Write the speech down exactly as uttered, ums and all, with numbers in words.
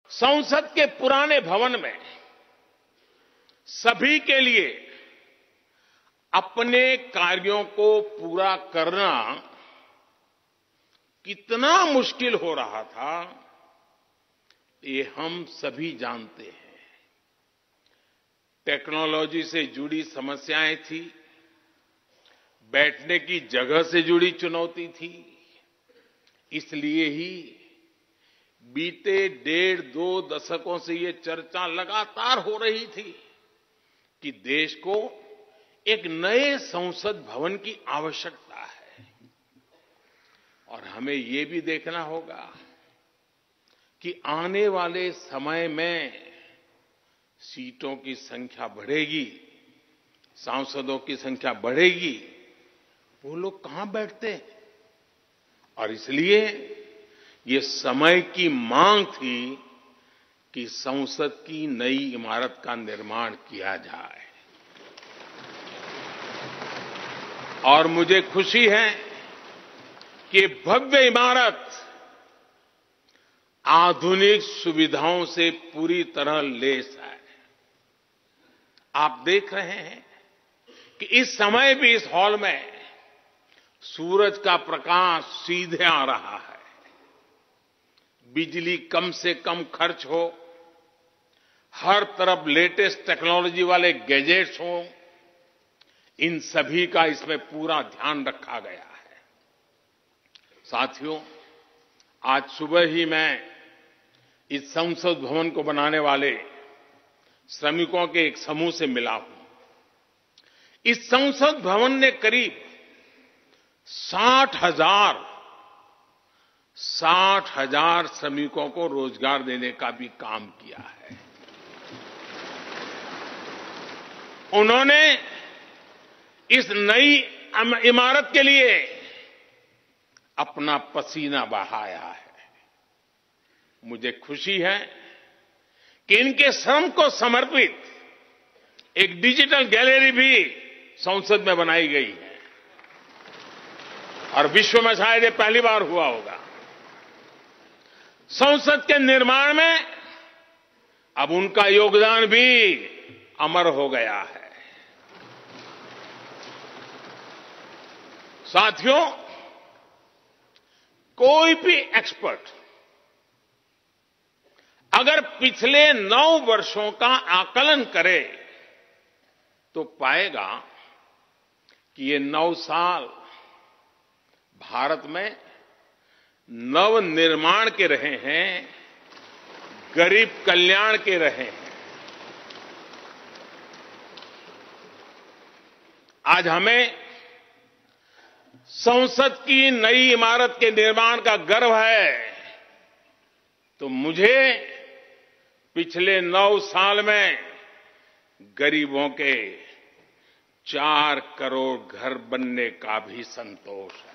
संसद के पुराने भवन में सभी के लिए अपने कार्यों को पूरा करना कितना मुश्किल हो रहा था, ये हम सभी जानते हैं। टेक्नोलॉजी से जुड़ी समस्याएं थी, बैठने की जगह से जुड़ी चुनौती थी। इसलिए ही बीते डेढ़ दो दशकों से ये चर्चा लगातार हो रही थी कि देश को एक नए संसद भवन की आवश्यकता है। और हमें ये भी देखना होगा कि आने वाले समय में सीटों की संख्या बढ़ेगी, सांसदों की संख्या बढ़ेगी, वो लोग कहां बैठते हैं? और इसलिए ये समय की मांग थी कि संसद की नई इमारत का निर्माण किया जाए। और मुझे खुशी है कि भव्य इमारत आधुनिक सुविधाओं से पूरी तरह लैस है। आप देख रहे हैं कि इस समय भी इस हॉल में सूरज का प्रकाश सीधे आ रहा है, बिजली कम से कम खर्च हो, हर तरफ लेटेस्ट टेक्नोलॉजी वाले गैजेट्स हों, इन सभी का इसमें पूरा ध्यान रखा गया है। साथियों, आज सुबह ही मैं इस संसद भवन को बनाने वाले श्रमिकों के एक समूह से मिला हूं। इस संसद भवन ने करीब साठ हजार साठ हजार श्रमिकों को रोजगार देने का भी काम किया है। उन्होंने इस नई इमारत के लिए अपना पसीना बहाया है। मुझे खुशी है कि इनके श्रम को समर्पित एक डिजिटल गैलरी भी संसद में बनाई गई है और विश्व में शायद ये पहली बार हुआ होगा। संसद के निर्माण में अब उनका योगदान भी अमर हो गया है। साथियों, कोई भी एक्सपर्ट अगर पिछले नौ वर्षों का आकलन करे तो पाएगा कि ये नौ साल भारत में नव निर्माण के रहे हैं, गरीब कल्याण के रहे हैं। आज हमें संसद की नई इमारत के निर्माण का गर्व है, तो मुझे पिछले नौ साल में गरीबों के चार करोड़ घर बनने का भी संतोष है।